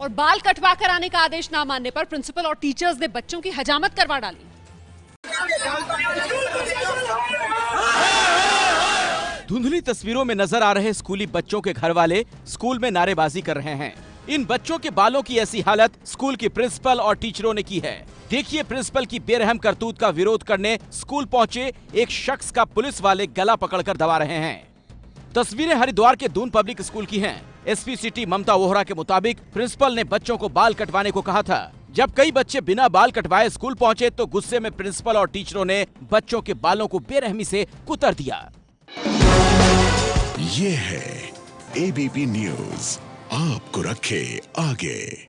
और बाल कटवा कर आने का आदेश ना मानने पर प्रिंसिपल और टीचर्स ने बच्चों की हजामत करवा डाली। धुंधली तस्वीरों में नजर आ रहे स्कूली बच्चों के घर वाले स्कूल में नारेबाजी कर रहे हैं। इन बच्चों के बालों की ऐसी हालत स्कूल की प्रिंसिपल और टीचरों ने की है। देखिए प्रिंसिपल की बेरहम करतूत का विरोध करने स्कूल पहुंचे एक शख्स का पुलिस वाले गला पकड़कर दबा रहे हैं। तस्वीरें हरिद्वार के दून पब्लिक स्कूल की हैं। एसपी सिटी ममता वोहरा के मुताबिक प्रिंसिपल ने बच्चों को बाल कटवाने को कहा था। जब कई बच्चे बिना बाल कटवाए स्कूल पहुंचे तो गुस्से में प्रिंसिपल और टीचरों ने बच्चों के बालों को बेरहमी से कुतर दिया। ये है एबीपी न्यूज़, आपको रखे आगे।